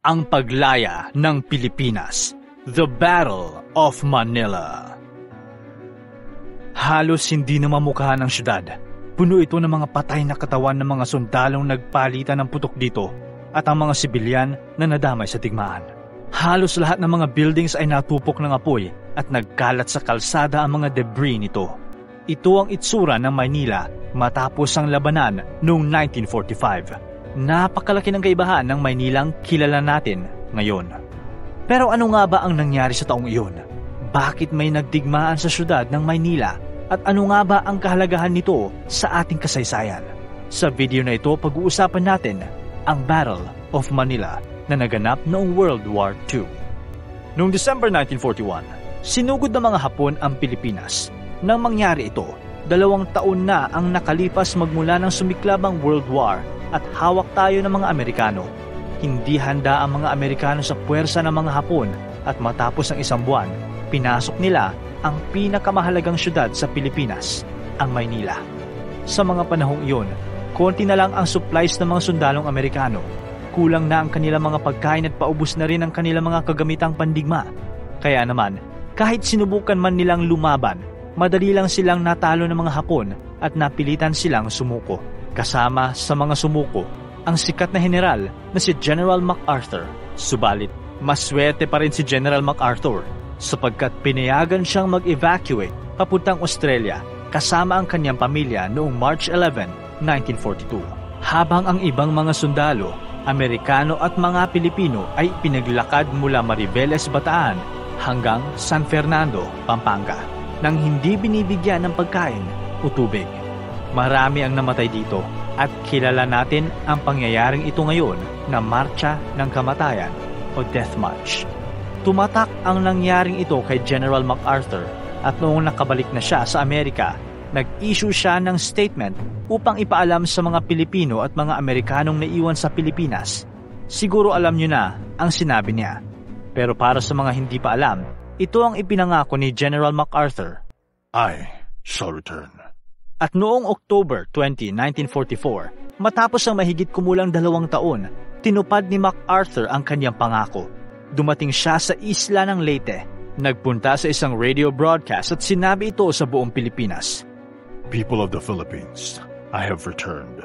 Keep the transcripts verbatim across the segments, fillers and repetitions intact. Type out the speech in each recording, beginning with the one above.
ang paglaya ng Pilipinas, The Battle of Manila. Halos hindi na mamukha ng syudad. Puno ito ng mga patay na katawan ng mga sundalong nagpalitan ng putok dito at ang mga sibilyan na nadamay sa digmaan. Halos lahat ng mga buildings ay natupok ng apoy at nagkalat sa kalsada ang mga debris nito. Ito ang itsura ng Maynila matapos ang labanan noong nineteen forty-five. Napakalaki ng kaibahan ng Maynilang kilala natin ngayon. Pero ano nga ba ang nangyari sa taong iyon? Bakit may nagdigmaan sa syudad ng Maynila? At ano nga ba ang kahalagahan nito sa ating kasaysayan? Sa video na ito, pag-uusapan natin ang Battle of Manila na naganap noong World War Two. Noong December nineteen forty-one, sinugod ng mga Hapon ang Pilipinas. Nang mangyari ito, dalawang taon na ang nakalipas magmula ng sumiklab ang World War at hawak tayo ng mga Amerikano. Hindi handa ang mga Amerikano sa puwersa ng mga Hapon at matapos ang isang buwan, pinasok nila ang pinakamahalagang syudad sa Pilipinas, ang Maynila. Sa mga panahong iyon, konti na lang ang supplies ng mga sundalong Amerikano. Kulang na ang kanilang mga pagkain at paubos na rin ang kanilang mga kagamitang pandigma. Kaya naman, kahit sinubukan man nilang lumaban, madali lang silang natalo ng mga Hapon at napilitan silang sumuko. Kasama sa mga sumuko, ang sikat na general na si General MacArthur. Subalit, maswerte pa rin si General MacArthur sapagkat pinayagan siyang mag-evacuate papuntang Australia kasama ang kanyang pamilya noong March eleventh, nineteen forty-two. Habang ang ibang mga sundalo, Amerikano at mga Pilipino ay pinaglakad mula Mariveles, Bataan hanggang San Fernando, Pampanga nang hindi binibigyan ng pagkain o tubig. Marami ang namatay dito at kilala natin ang pangyayaring ito ngayon na Marcha ng Kamatayan o Death March. Tumatak ang nangyaring ito kay General MacArthur at noong nakabalik na siya sa Amerika, nag-issue siya ng statement upang ipaalam sa mga Pilipino at mga Amerikanong naiwan sa Pilipinas. Siguro alam niyo na ang sinabi niya. Pero para sa mga hindi pa alam, ito ang ipinangako ni General MacArthur. I shall return. At noong October twentieth, nineteen forty-four, matapos ang mahigit kumulang dalawang taon, tinupad ni MacArthur ang kanyang pangako. Dumating siya sa isla ng Leyte. Nagpunta sa isang radio broadcast at sinabi ito sa buong Pilipinas. People of the Philippines, I have returned.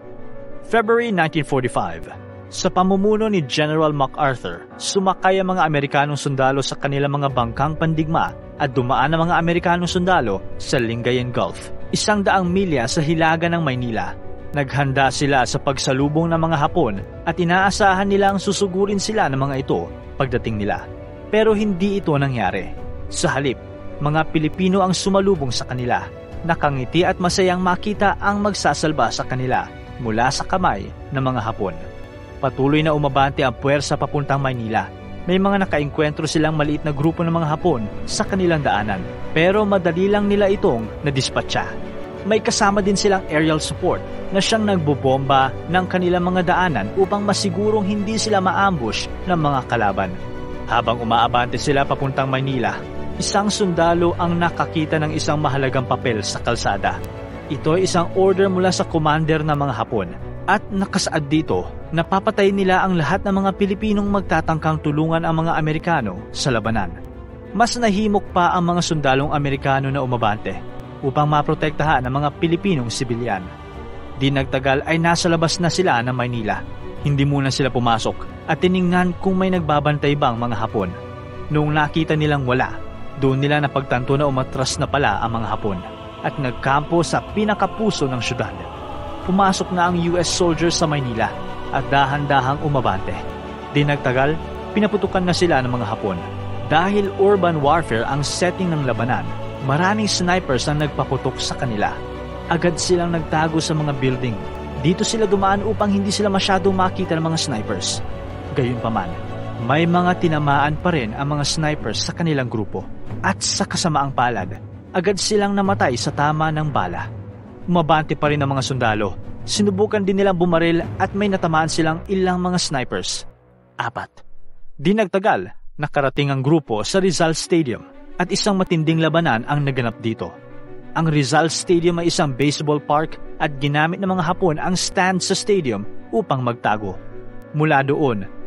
February nineteen forty-five, sa pamumuno ni General MacArthur, sumakay ang mga Amerikanong sundalo sa kanilang mga bangkang pandigma at dumaan ang mga Amerikanong sundalo sa Lingayen Gulf, isang daang milya sa hilaga ng Maynila. Naghanda sila sa pagsalubong ng mga Hapon at inaasahan nilang susugurin sila ng mga ito pagdating nila. Pero hindi ito nangyari. Sa halip, mga Pilipino ang sumalubong sa kanila. Nakangiti at masayang makita ang magsasalba sa kanila mula sa kamay ng mga Hapon. Patuloy na umabante ang puwersa papuntang Maynila. May mga nakaengkwentro silang maliit na grupo ng mga Hapon sa kanilang daanan. Pero madali lang nila itong nadispatcha. May kasama din silang aerial support na siyang nagbobomba ng kanilang mga daanan upang masigurong hindi sila ma-ambush ng mga kalaban. Habang umaabante sila papuntang Maynila, isang sundalo ang nakakita ng isang mahalagang papel sa kalsada. Ito ay isang order mula sa commander ng mga Hapon at nakasaad dito na papatay nila ang lahat ng mga Pilipinong magtatangkang tulungan ang mga Amerikano sa labanan. Mas nahimok pa ang mga sundalong Amerikano na umabante upang maprotektahan ang mga Pilipinong sibilyan. Di nagtagal ay nasa labas na sila ng Maynila. Hindi muna sila pumasok at tiningnan kung may nagbabantay bang mga Hapon. Noong nakita nilang wala, doon nila napagtanto na umatras na pala ang mga Hapon at nagkampo sa pinakapuso ng syudad. Pumasok na ang U S soldiers sa Maynila at dahan-dahang umabante. Di nagtagal, pinaputukan na sila ng mga Hapon. Dahil urban warfare ang setting ng labanan, maraming snipers ang nagpaputok sa kanila. Agad silang nagtago sa mga building. Dito sila dumaan upang hindi sila masyadong makita ng mga snipers. Gayunpaman, may mga tinamaan pa rin ang mga snipers sa kanilang grupo. At sa kasamaang palad, agad silang namatay sa tama ng bala. Umabante pa rin ang mga sundalo. Sinubukan din nilang bumaril at may natamaan silang ilang mga snipers. Apat. Di nagtagal, nakarating ang grupo sa Rizal Stadium at isang matinding labanan ang naganap dito. Ang Rizal Stadium ay isang baseball park at ginamit ng mga Hapon ang stand sa stadium upang magtago. Mula doon,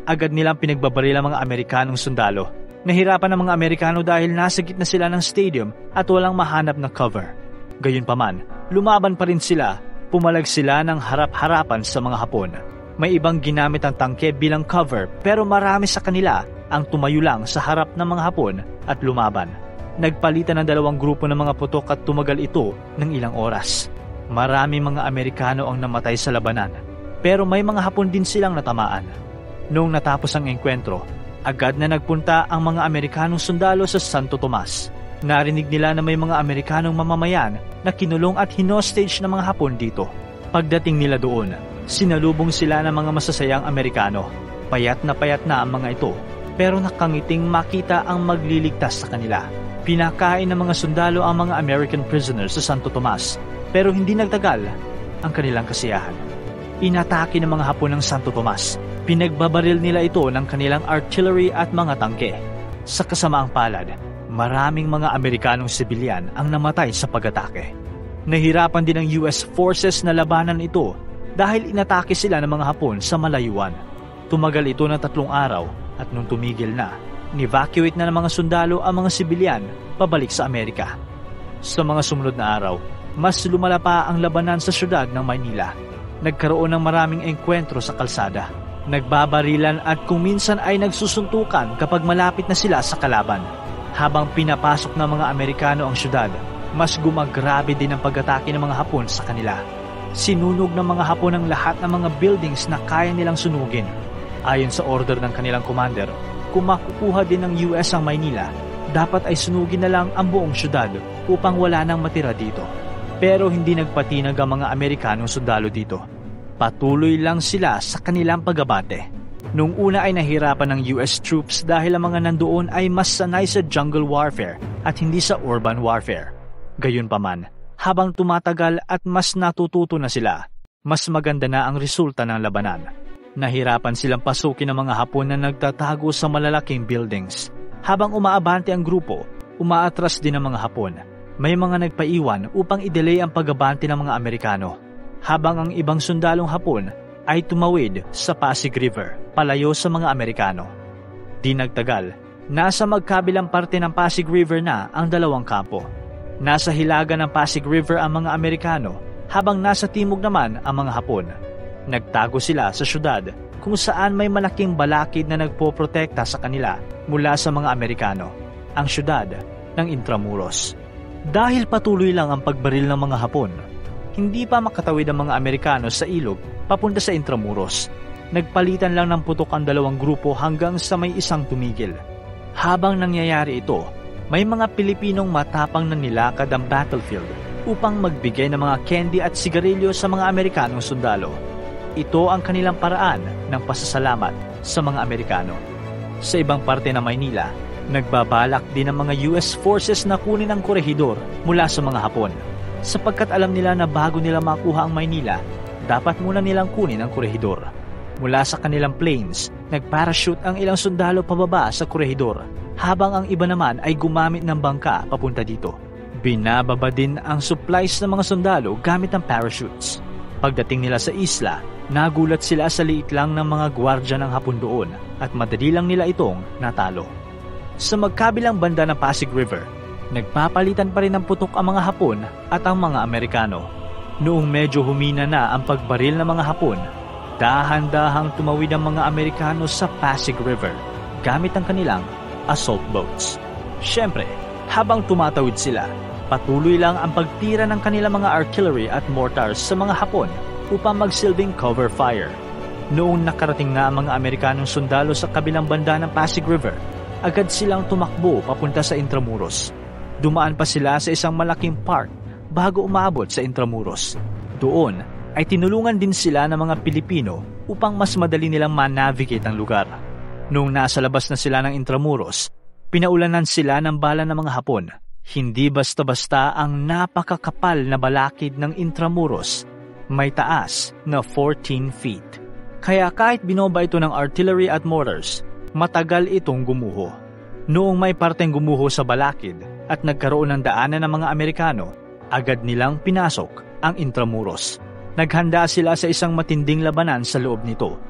agad nilang pinagbabaril ang mga Amerikanong sundalo. Nahirapan ang mga Amerikano dahil nasa gitna sila ng stadium at walang mahanap na cover. Gayunpaman, lumaban pa rin sila, pumalag sila ng harap-harapan sa mga Hapon. May ibang ginamit ang tangke bilang cover pero marami sa kanila ang tumayo lang sa harap ng mga Hapon at lumaban. Nagpalitan ng dalawang grupo ng mga putok at tumagal ito ng ilang oras. Marami mga Amerikano ang namatay sa labanan, pero may mga Hapon din silang natamaan. Noong natapos ang engkwentro, agad na nagpunta ang mga Amerikanong sundalo sa Santo Tomas. Narinig nila na may mga Amerikanong mamamayan na kinulong at hinostage ng mga Hapon dito. Pagdating nila doon, sinalubong sila ng mga masasayang Amerikano. Payat na payat na ang mga ito, pero nakangiting makita ang magliligtas sa kanila. Pinakain ng mga sundalo ang mga American prisoners sa Santo Tomas, pero hindi nagtagal ang kanilang kasiyahan. Inatake ng mga Hapon ng Santo Tomas. Pinagbabaril nila ito ng kanilang artillery at mga tangke. Sa kasamaang palad, maraming mga Amerikanong sibilyan ang namatay sa pag-atake. Nahirapan din ang U S forces na labanan ito dahil inatake sila ng mga Hapon sa malayuan. Tumagal ito ng tatlong araw at nung tumigil na, ni-evacuate na ng mga sundalo ang mga sibilyan pabalik sa Amerika. Sa mga sumunod na araw, mas lumala pa ang labanan sa syudad ng Maynila. Nagkaroon ng maraming engkwentro sa kalsada. Nagbabarilan at kung minsan ay nagsusuntukan kapag malapit na sila sa kalaban. Habang pinapasok ng mga Amerikano ang syudad, mas gumagrabe din ang pag-atake ng mga Hapon sa kanila. Sinunog ng mga Hapon ang lahat ng mga buildings na kaya nilang sunugin. Ayon sa order ng kanilang commander, kung makukuha din ng U S ang Maynila, dapat ay sunugin na lang ang buong syudad upang wala nang matira dito. Pero hindi nagpatinag ang mga Amerikanong sundalo dito. Patuloy lang sila sa kanilang pag-abate. Noong una ay nahirapan ng U S troops dahil ang mga nandoon ay mas sanay sa jungle warfare at hindi sa urban warfare. Gayunpaman, habang tumatagal at mas natututo na sila, mas maganda na ang resulta ng labanan. Nahirapan silang pasukin ng mga Hapon na nagtatago sa malalaking buildings. Habang umaabante ang grupo, umaatras din ang mga Hapon. May mga nagpaiwan upang i-delay ang pag-abante ng mga Amerikano. Habang ang ibang sundalong Hapon ay tumawid sa Pasig River, palayo sa mga Amerikano. Di nagtagal, nasa magkabilang parte ng Pasig River na ang dalawang kampo. Nasa hilaga ng Pasig River ang mga Amerikano, habang nasa timog naman ang mga Hapon. Nagtago sila sa syudad kung saan may malaking balakid na nagpoprotekta sa kanila mula sa mga Amerikano, ang syudad ng Intramuros. Dahil patuloy lang ang pagbaril ng mga Hapon, hindi pa makatawid ang mga Amerikano sa ilog papunta sa Intramuros. Nagpalitan lang ng putok ang dalawang grupo hanggang sa may isang tumigil. Habang nangyayari ito, may mga Pilipinong matapang na nilakad ang battlefield upang magbigay ng mga candy at sigarilyo sa mga Amerikanong sundalo. Ito ang kanilang paraan ng pasasalamat sa mga Amerikano. Sa ibang parte ng Maynila, nagbabalak din ang mga U S forces na kunin ang korehidor mula sa mga Hapon. Sapagkat alam nila na bago nila makuha ang Maynila, dapat muna nilang kunin ang korehidor. Mula sa kanilang planes, nagparachute ang ilang sundalo pababa sa korehidor, habang ang iba naman ay gumamit ng bangka papunta dito. Binababa din ang supplies ng mga sundalo gamit ang parachutes. Pagdating nila sa isla, nagulat sila sa liit lang ng mga gwardya ng Hapon doon at madali lang nila itong natalo. Sa magkabilang banda ng Pasig River, nagpapalitan pa rin ng putok ang mga Hapon at ang mga Amerikano. Noong medyo humina na ang pagbaril ng mga Hapon, dahan-dahang tumawid ang mga Amerikano sa Pasig River gamit ang kanilang assault boats. Siyempre, habang tumatawid sila, patuloy lang ang pagtira ng kanilang mga artillery at mortars sa mga Hapon upang magsilbing cover fire. Noong nakarating na ang mga Amerikanong sundalo sa kabilang banda ng Pasig River, agad silang tumakbo papunta sa Intramuros. Dumaan pa sila sa isang malaking park bago umabot sa Intramuros. Doon ay tinulungan din sila ng mga Pilipino upang mas madali nilang ma-navigate ang lugar. Noong nasa labas na sila ng Intramuros, pinaulanan sila ng bala ng mga Hapon. Hindi basta-basta ang napakakapal na balakid ng Intramuros. May taas na fourteen feet. Kaya kahit binomba ito ng artillery at mortars, matagal itong gumuho. Noong may parteng gumuho sa balakid at nagkaroon ng daanan ng mga Amerikano, agad nilang pinasok ang Intramuros. Naghanda sila sa isang matinding labanan sa loob nito.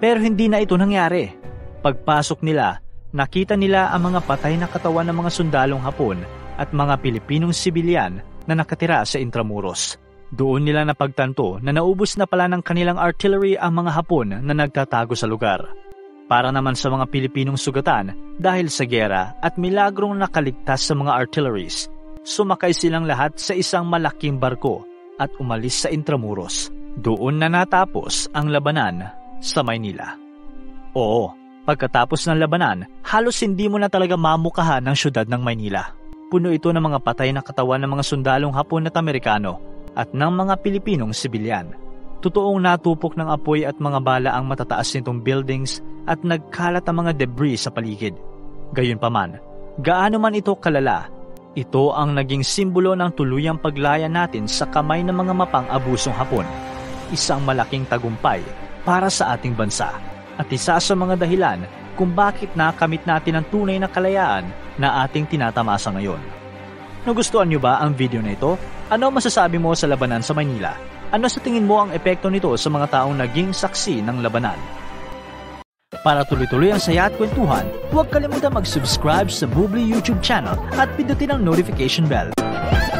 Pero hindi na ito nangyari. Pagpasok nila, nakita nila ang mga patay na katawan ng mga sundalong Hapon at mga Pilipinong sibilyan na nakatira sa Intramuros. Doon nila napagtanto na naubos na pala ng kanilang artillery ang mga Hapon na nagtatago sa lugar. Para naman sa mga Pilipinong sugatan dahil sa giyera at milagrong nakaligtas sa mga artilleries, sumakay silang lahat sa isang malaking barko at umalis sa Intramuros. Doon na natapos ang labanan sa Maynila. Oo, pagkatapos ng labanan, halos hindi mo na talaga mamukahan ng syudad ng Maynila. Puno ito ng mga patay na katawan ng mga sundalong Hapon at Amerikano at ng mga Pilipinong sibilyan. Totoong natupok ng apoy at mga bala ang matataas nitong buildings at nagkalat ang mga debris sa paligid. Gayunpaman, gaano man ito kalala, ito ang naging simbolo ng tuluyang paglaya natin sa kamay ng mga mapang-abusong Hapon. Isang malaking tagumpay para sa ating bansa at isa sa mga dahilan kung bakit nakamit natin ang tunay na kalayaan na ating tinatamasa ngayon. Nagustuhan niyo ba ang video na ito? Ano masasabi mo sa labanan sa Maynila? Ano sa tingin mo ang epekto nito sa mga taong naging saksi ng labanan? Para tuloy-tuloy ang saya at kwentuhan, huwag kalimutan mag-subscribe sa Bubbly YouTube channel at pindutin ang notification bell.